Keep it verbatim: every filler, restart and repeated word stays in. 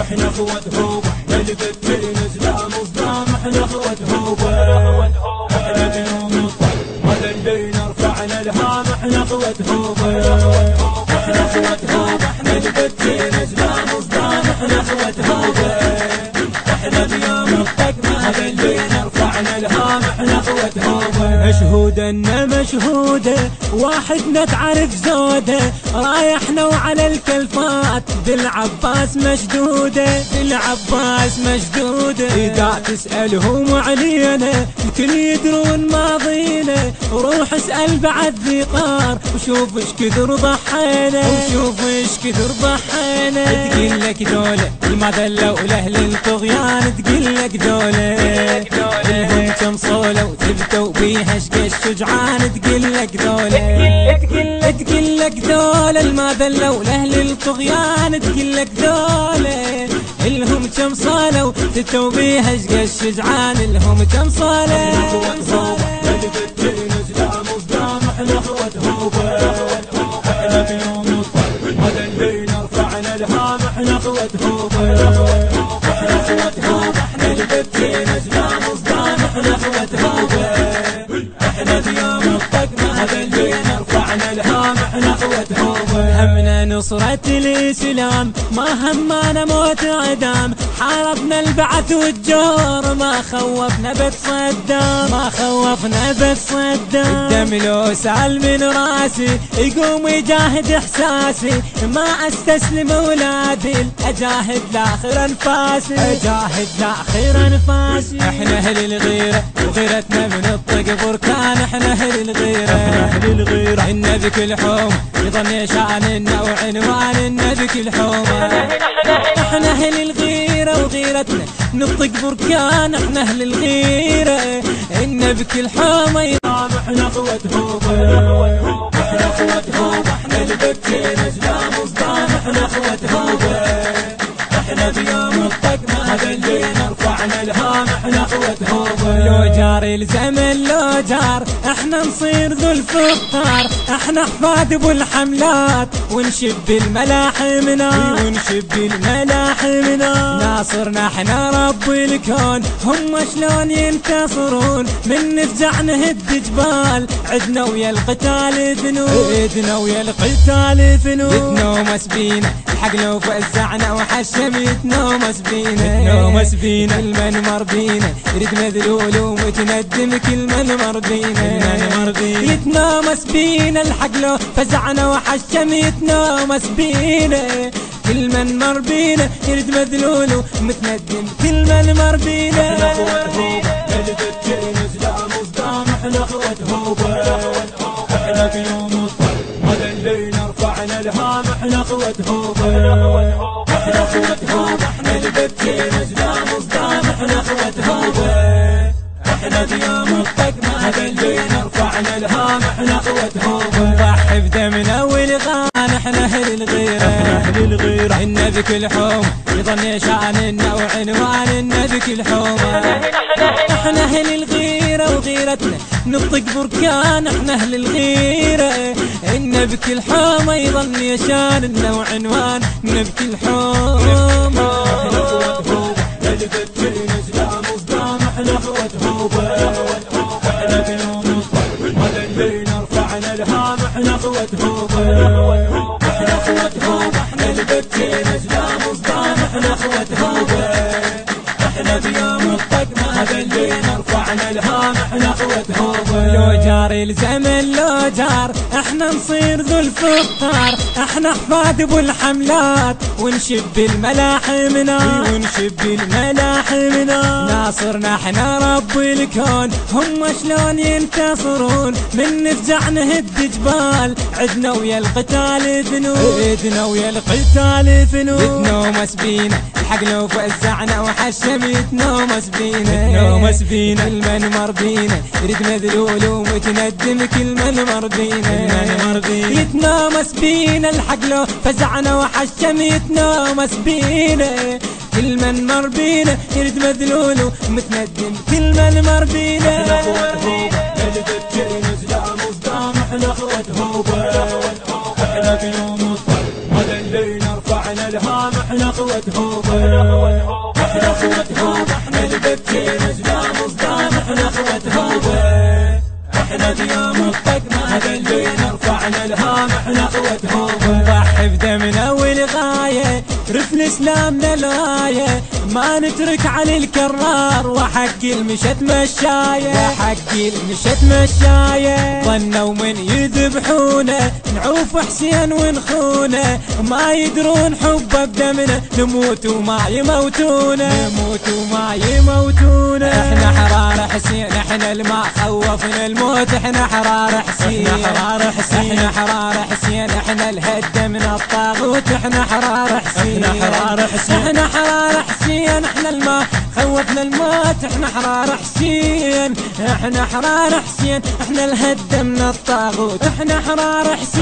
احنا اخوة هوبة، احنا البتين زلام وصدام، احنا اخوة هوبة، احنا بيوم الطر ما ذلينا رفعنا الهام، احنا اخوة هوبة، احنا اخوة هوبة، احنا البتين زلام وصدام، احنا اخوة هوبة، احنا بيوم الطق ما ذلينا رفعنا الهام، احنا اخوة هوبة. مشهودة إن مشهودة واحدنا تعرف زودة، رايحنا وعلى الكلفات بالعباس مشدودة، بالعباس مشدودة. إذا تسألهم علينا الكل يدرون ماضينا، روح اسأل بعد ذي قار وشوف ايش كثر ضحينا، وشوف ايش كثر ضحينا. تقول لك دولة ما ذلوا لأهل الطغيان، تقول لك دولة الهم كم صولة وثبتوا بيها شق الشجعان، تقول لك دولة تقول لك دولة ما ذلوا لأهل الطغيان، تقول لك دولة الهم كم صولة وثبتوا بيها شق الشجعان، الهم كم صولة. احنا اخوة هوبة، احنا بيوم الطر ما ذلينا رفعنا الهام، احنا اخوة هوبة، احنا اخوة هوبة، احنا البتين زلام وصدام، احنا اخوة هوبة، احنا بيوم الطق ما ذلينا رفعنا الهام، احنا اخوة هوبة. همنا نصرة الإسلام ما همنا موت عدام، حاربنا البعث والجور ما خوفنا بيت صدام، ما خوفنا بيت صدام. الدم لو سال من راسي يقوم يجاهد احساسي، ما استسلم اولادي اجاهد لاخر انفاسي، اجاهد لاخر انفاسي. احنا اهل الغيرة وغيرتنا من الطق بركان، احنا اهل الغيرة، احنا اهل الغيرة. النبي كل حوم يظن شاننا وعنواننا بكل حومة، احنا اهل الغيرة وغيرتنا نطق بركان، احنا اهل الغيرة إن بكل حومة ينام. احنا اخوة هوبة، احنا اخوة هوبة، احنا البتين زلام وصدام، احنا اخوة هوبة، احنا بيوم الطق ما ذلينا رفعنا الهام، احنا اخوة هوبة. لو جار الزمن لو جار احنا نصير ذو الفخار، احنا احفاد ابو الحملات ونشب الملاحمنا، ونشب الملاحمنا. ناصرنا احنا رب الكون، هم شلون ينتصرون من نفزع نهد جبال، عدنا ويا القتال ذنوب، عدنا ويا القتال ذنوب. يتنومس بينا الحق لو فزعنا وحشم يتنومس بينا، يتنومس بينا المن مر بينا يريد مذلول ومتندم كل من مر بينا، يتنومس بينا الحق لو فزعنا وحشم يتنومس بينا كل من مر بينا يريد مذلول ومتندم كل من مر بينا. احنا اخوة هوبة البتين زلام وصدام، احنا اخوة هوبة، احنا بيوم الطر ما ذلينا رفعنا الهام، احنا اخوة هوبة، احنا اخوة هوبة، احنا البتين زلام وصدام، احنا اخوة هوبة، احنا بيوم الطق ما ذلينا رفعنا الهام، احنا اخوة هوبة. نضحي بدمنا والغان احنا اهل الغيرة، احنا اهل الغيرة. إن بكل حوم يظن شاننا وعنواننا بكل حومة، احنا اهل الغيرة وغيرتنا نطق بركان، احنا اهل الغيرة. إن بكل حومة يظن شاننا وعنواننا بكل حومة. احنا اخوة هوبة البتين زلام وصدام، احنا اخوة هوبة، احنا بيوم الطر ما ذلينا رفعنا الهام، احنا اخوة هوبة، احنا اخوة هوبة، احنا البتين زلام وصدام، احنا اخوة هوبة، احنا بيوم الطق ما ذلينا رفعنا الهام، احنا اخوة هوبة. لو جار الزمن لو جار احنا نصير ذو الفخار، احنا احفاد ابو الحملات ونشب الملاحمنا، ونشب الملاحمنا. ناصرنا احنا رب الكون، هم شلون ينتصرون من نفزع نهد جبال، عدنا ويا القتال ذنوب، عدنا ويا القتال ذنوب. يتنومس بينا الحق لو فزعنا وحشم يتنومس بينا، يتنومس بينا المن مر بينا يريد مذلول ومتندم كل من مر بينا، يتنومس بينا الحق لو فزعنا وحشم يتنومس بينا كل من مر بينا يريد مذلول ومتندم كل من مر بينا. احنا اخوة هوبة البتين زلام وصدام، احنا اخوة هوبة، احنا بيوم الطر ما ذلينا رفعنا الهام، احنا اخوة اخوة هوبة احنا اخوة هوبة احنا البكين ازلام صدام احنا اخوة هوبة احنا ديام الطق ما اللي نرفعنا الهام احنا اخوة هوبة نضحي بدمنا والغاية رفن اسلامنا الغاية ما نترك على الكرار وحق المشت مشاية وحق المشت مشاية ظنوا من يذبحونا نعوف حسين ونخونه ما يدرون حبه بدمنا نموت وما يموتونا نموت وما يموتونا احنا حرار حسين احنا الما خوفنا الموت احنا حرار حسين احنا حرار حسين احنا حرار حسين احنا الهد من الطاغوت احنا حرار حسين احنا حرار حسين احنا حرار حسين احنا الما خوفنا الموت احنا حرار حسين احنا حرار حسين احنا الهد من الطاغوت احنا حرار حسين